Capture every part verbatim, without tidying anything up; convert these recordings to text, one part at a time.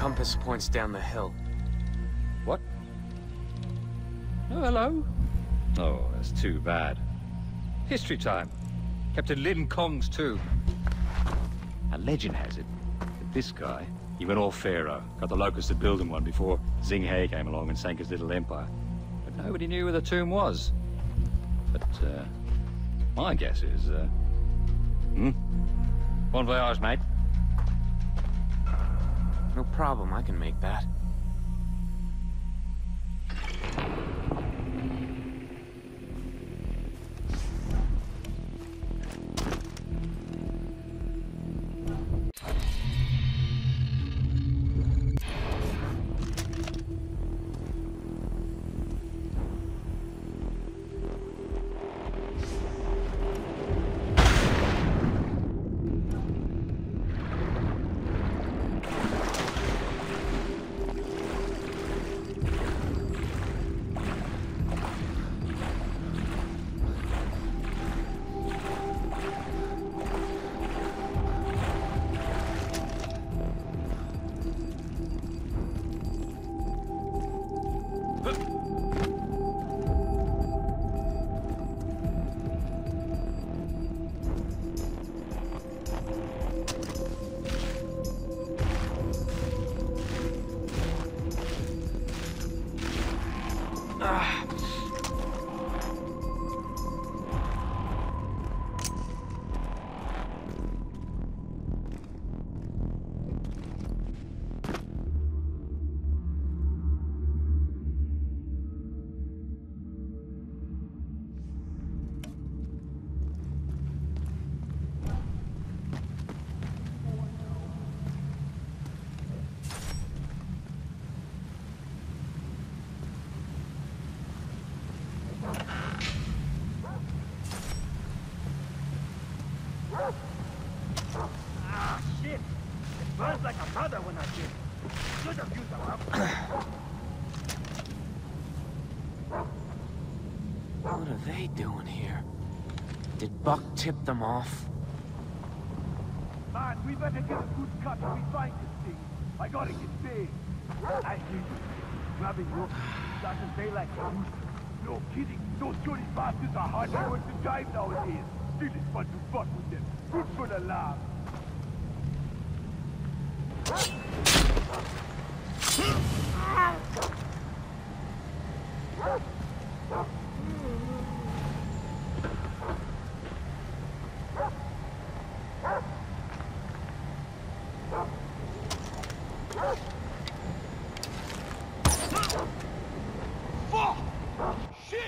compass points down the hill. What? Oh, hello? Oh, that's too bad. History time. Captain Lin Kong's tomb. A legend has it that this guy, he went all pharaoh, got the locusts to build him one before Xing He came along and sank his little empire. But nobody knew where the tomb was. But, uh, my guess is, uh... Hmm? Bon voyage, mate. No problem, I can make that. Ah, shit! It burns like a mother when I did. Should have used a weapon. What are they doing here? Did Buck tip them off? Man, we better get a good cut if we find this thing. I gotta get big. I hear you. Grabbing rope doesn't pay like food. No kidding. Those dirty bastards are hard work to drive nowadays. Still it's fun to fuck with them. Good for the laugh. Fuck! Shit!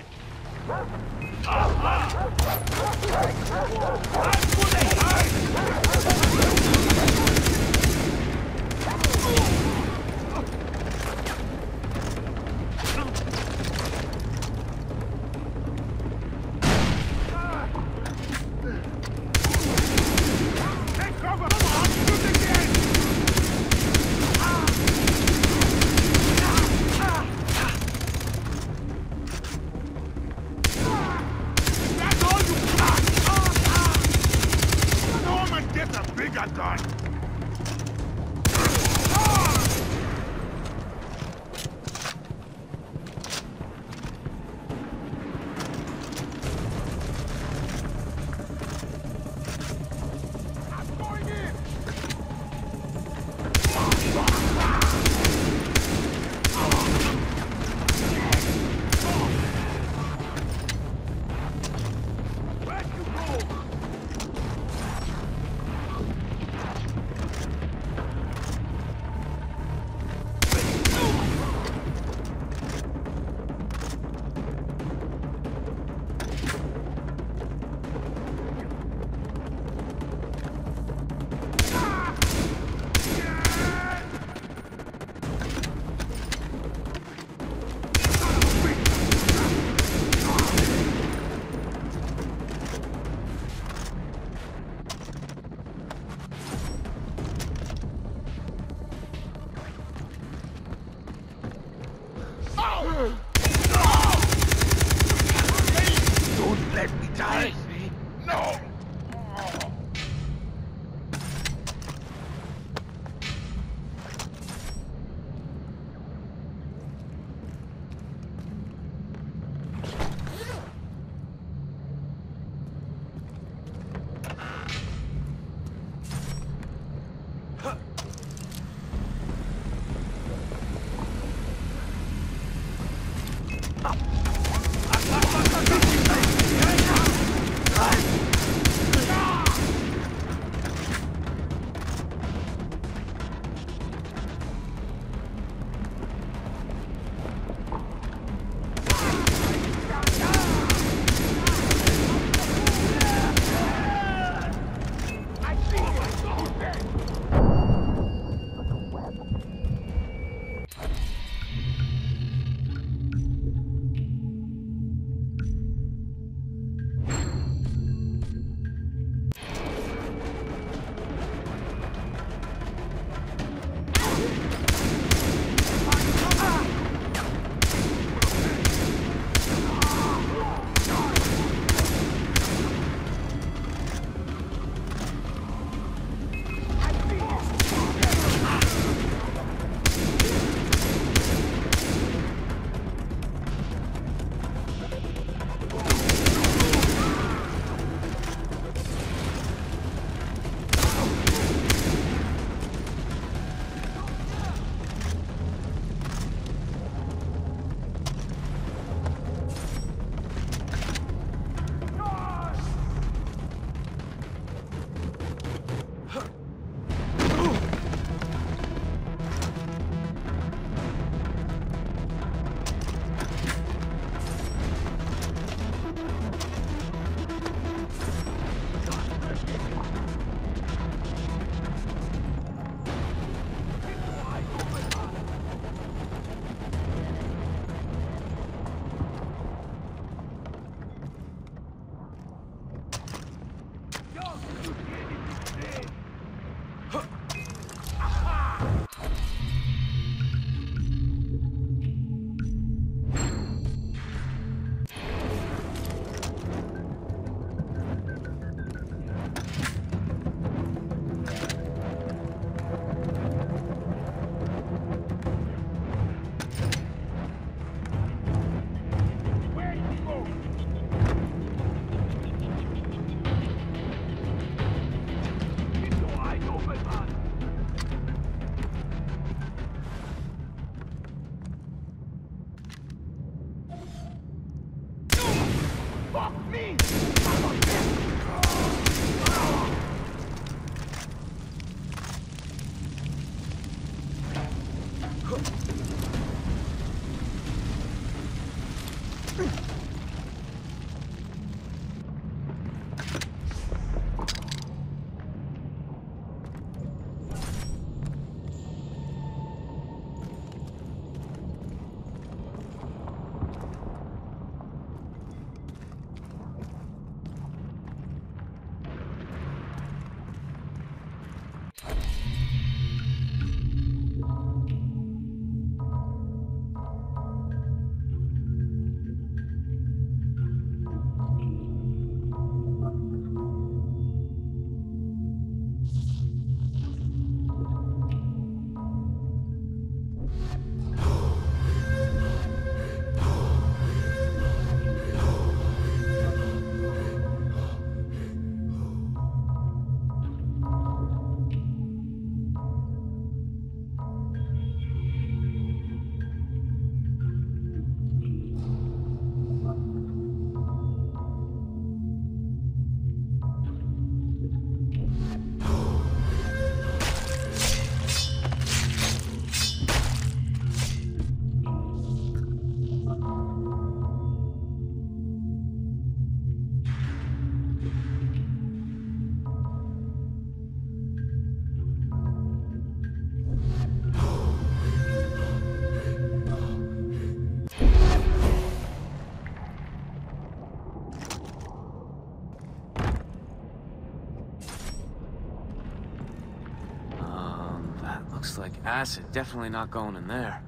Looks like acid. Definitely not going in there.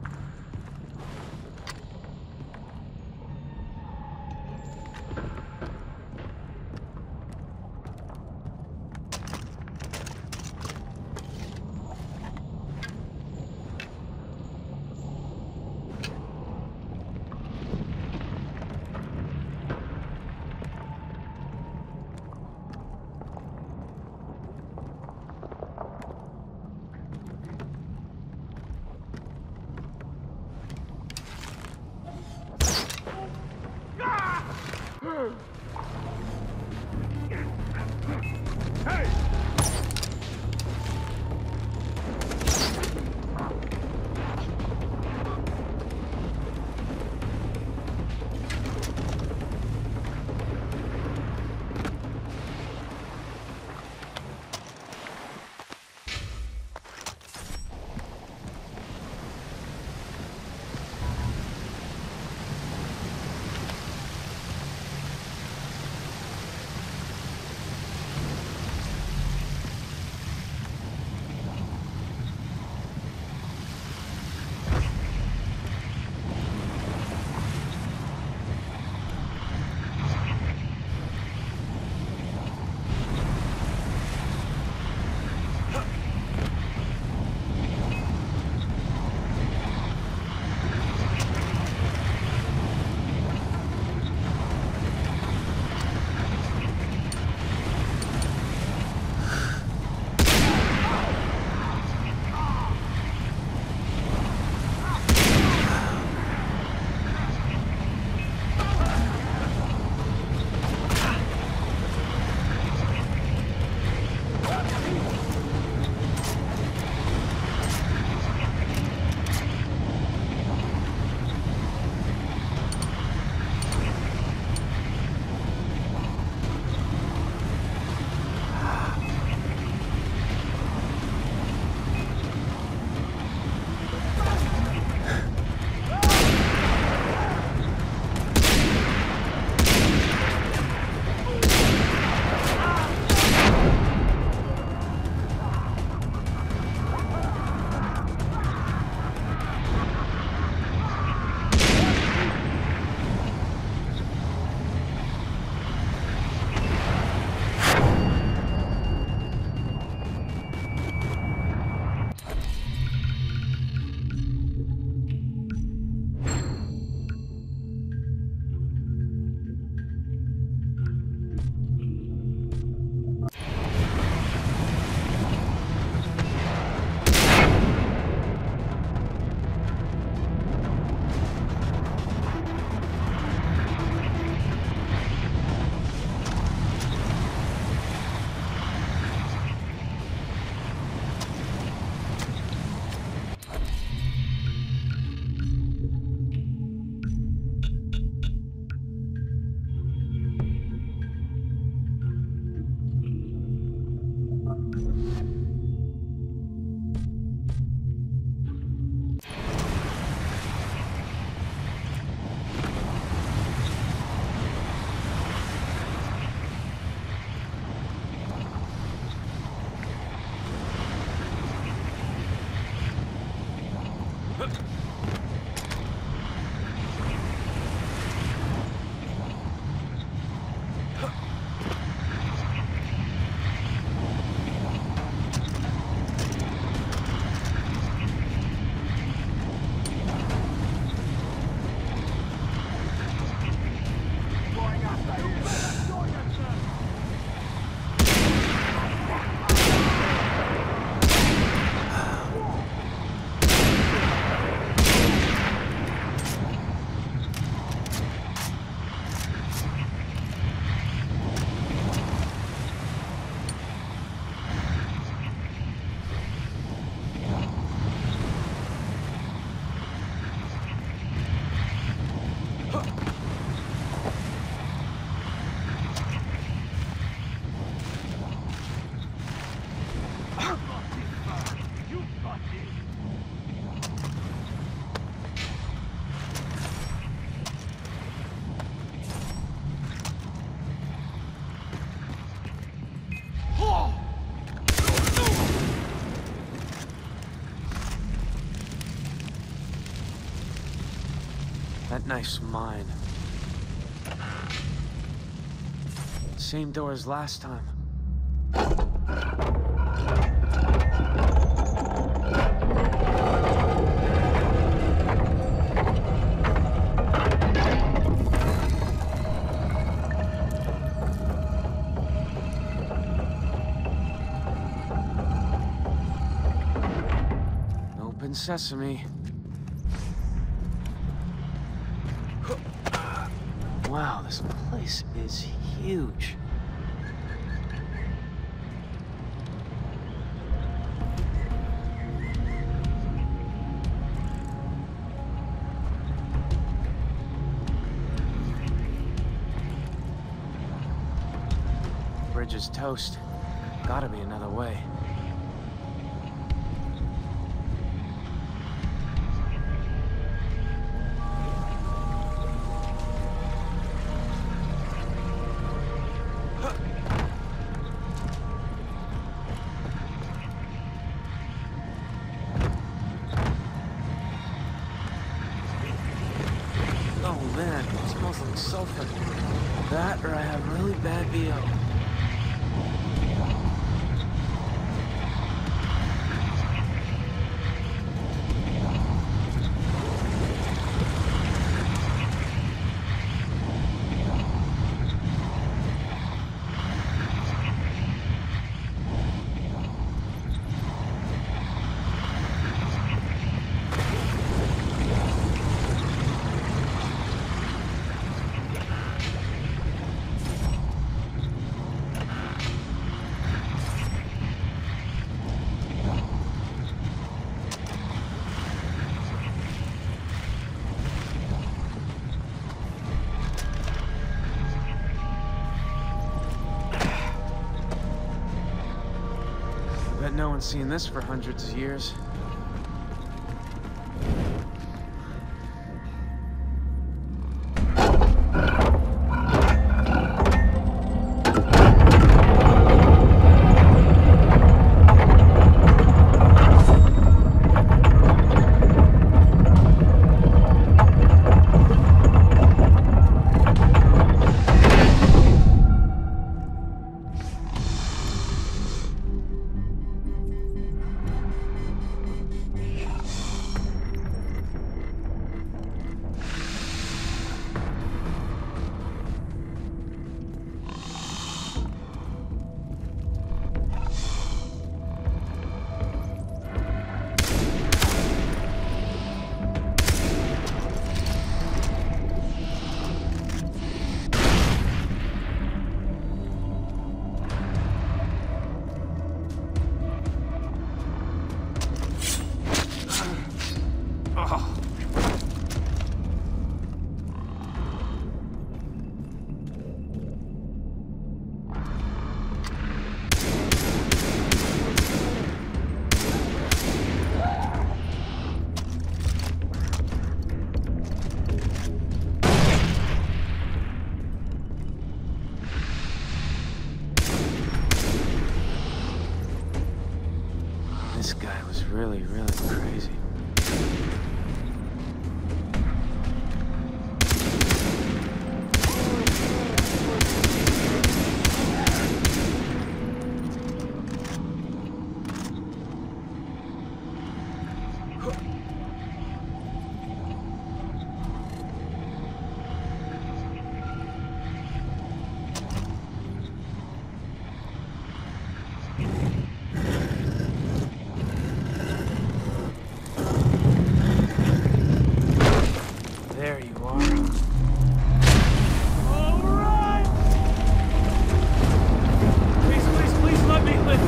That knife's mine. Same door as last time. Open sesame. Wow, this place is huge. Bridge is toast. Gotta be another way. Oh man, it smells like sulfur. That or I have really bad B O. Bet no one's seen this for hundreds of years. This guy was really, really crazy. There you are. All right! Please, please, please let me live.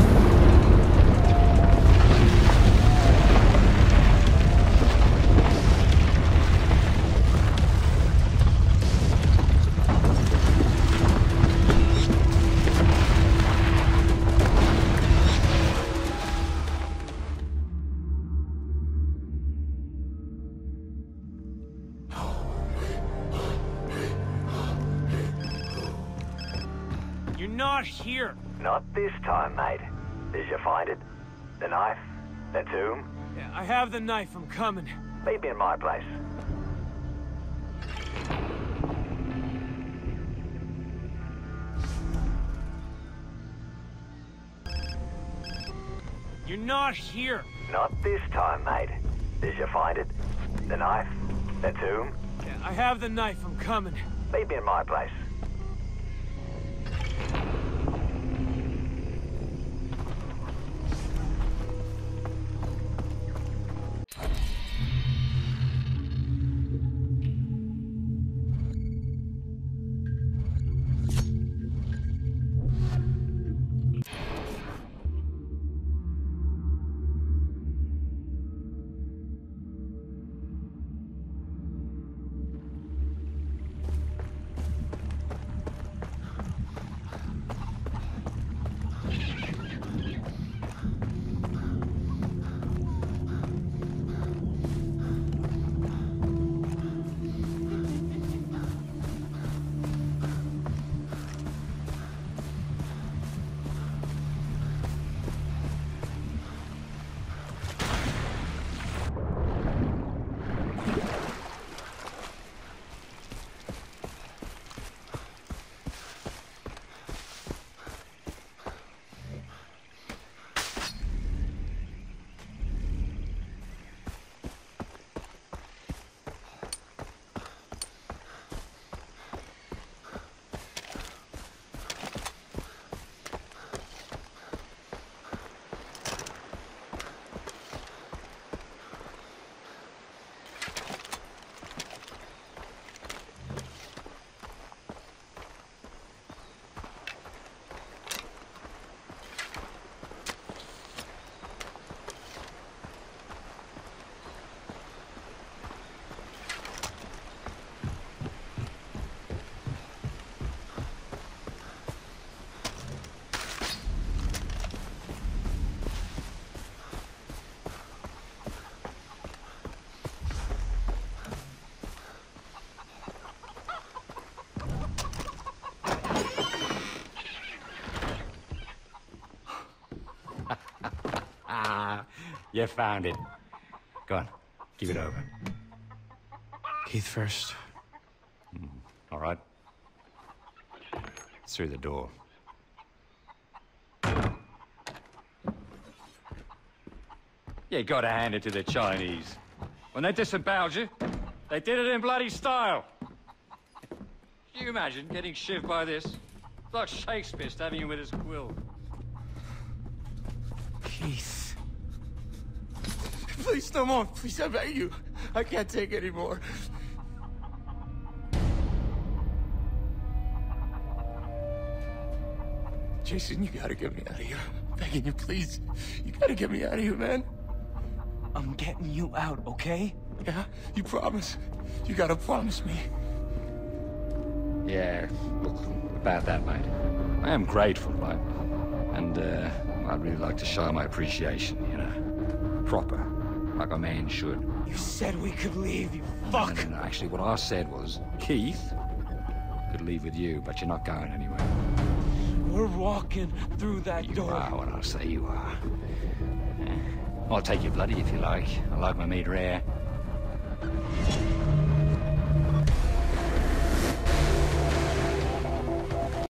You're not here. Not this time, mate. Did you find it? The knife? The tomb? Yeah, I have the knife. I'm coming. Meet me in my place. You're not here. Not this time, mate. Did you find it? The knife? The tomb? Yeah, I have the knife. I'm coming. Meet me in my place. You found it. Go on, give it over. Keith first. Mm, all right. Through the door. You gotta hand it to the Chinese. When they disemboweled you, they did it in bloody style. Can you imagine getting shivved by this? It's like Shakespeare stabbing you with his quill. Keith. Please, no more. Please, I beg you. I can't take any more. Jason, you gotta get me out of here. I'm begging you, please. You gotta get me out of here, man. I'm getting you out, okay? Yeah? You promise? You gotta promise me. Yeah, look, about that, mate. I am grateful, right? And, uh, I'd really like to show my appreciation, you know? Proper. Like a man should. You said we could leave, you No, fuck! no, no, no. Actually, what I said was, Keith could leave with you, but you're not going anywhere. We're walking through that You door. are what I say you are. I'll take your bloody if you like. I like my meat rare.